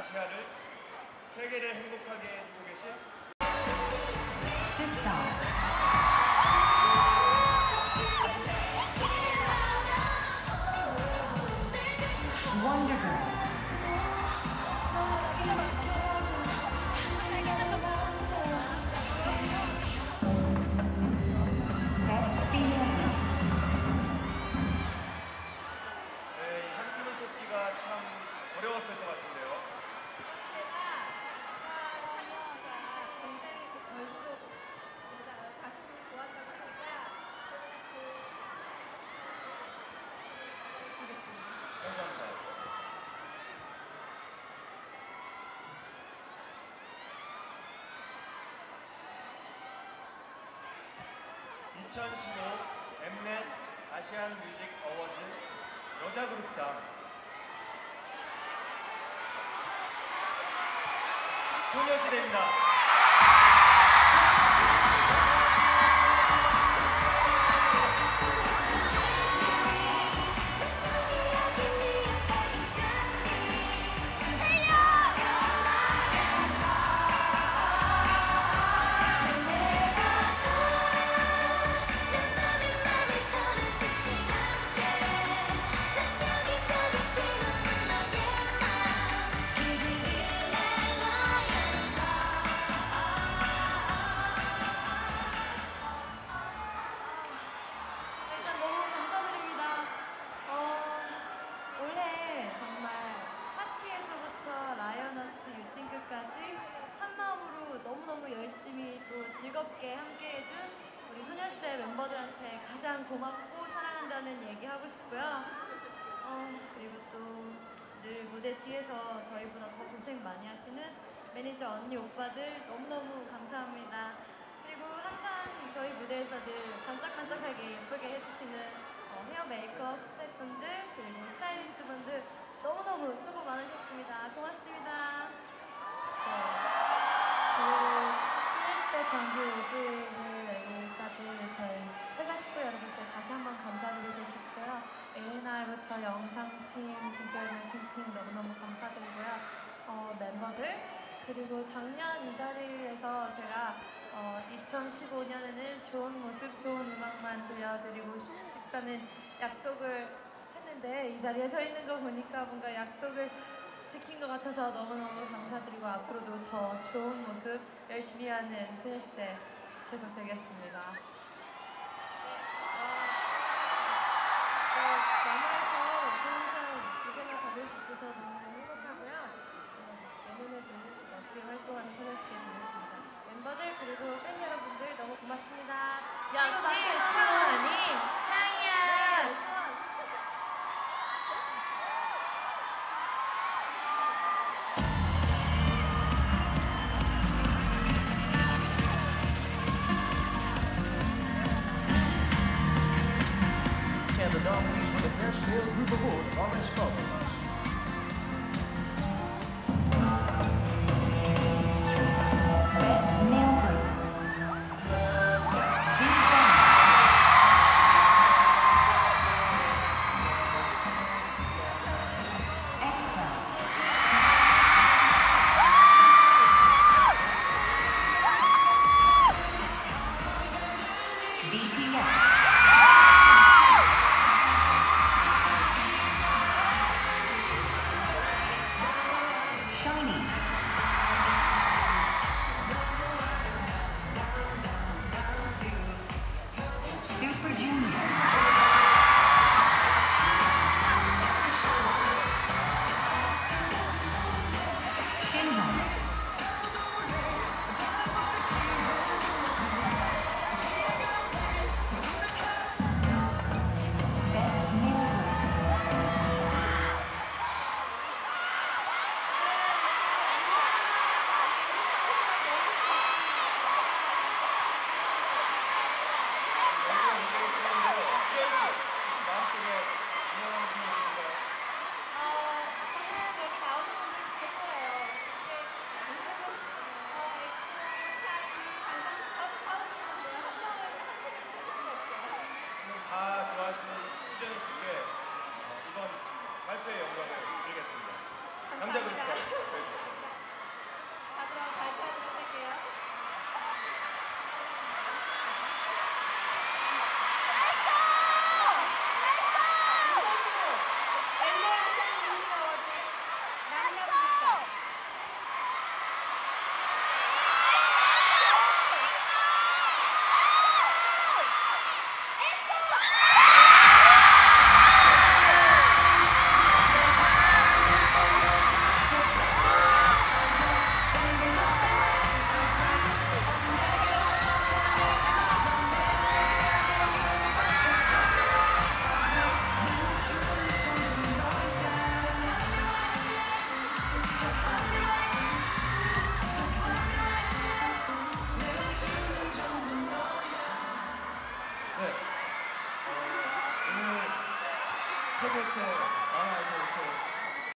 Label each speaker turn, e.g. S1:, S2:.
S1: 아시아를 세계를 행복하게 해주고 계신
S2: 시스터 원더걸스 베스트 피메일
S1: 이 한 팀을 뽑기가 참 어려웠을 것 같은데요. 감사합니다. 2015 엠넷 아시안 뮤직 어워즈 여자 그룹상 소녀시대입니다.
S3: 즐겁게 함께해준 우리 소녀시대 멤버들한테 가장 고맙고 사랑한다는 얘기 하고 싶고요. 그리고 또 늘 무대 뒤에서 저희보다 더 고생 많이 하시는 매니저 언니 오빠들 너무너무 감사합니다. 그리고 항상 저희 무대에서 늘 반짝반짝하게 예쁘게 해주시는 헤어 메이크업 스태프분들 그리고 스타일리스트 분들 너무너무 수고 많으셨습니다. 고맙습니다. 그리고 소녀시대 정규 5집을 내기까지 저희 회사 식구 여러분들 다시 한번 감사드리고 싶고요. A&R부터 영상팀, 비주얼 팀 너무너무 감사드리고요. 멤버들 그리고 작년 이 자리에서 제가 2015년에는 좋은 모습, 좋은 음악만 들려드리고 싶다는 약속을 했는데 이 자리에 서 있는 거 보니까 뭔가 약속을 지킨 것 같아서 너무너무 감사드리고 앞으로도 더 좋은 모습 열심히 하는 소녀시대 계속 되겠습니다. 남아에서 항상 두 개나 받을 수 있어서 너무 행복하고요. 내년에도 멋진 활동하는 소녀시대 되겠습니다. 멤버들 그리고 팬 여러분들 너무 고맙습니다.
S2: 역시 수원이 창이야.
S4: And the nominees for the Best Male Group Award are as follows.
S2: Best male group EXO BTS SHINee Super Junior Shinhwa Best male group
S5: 번째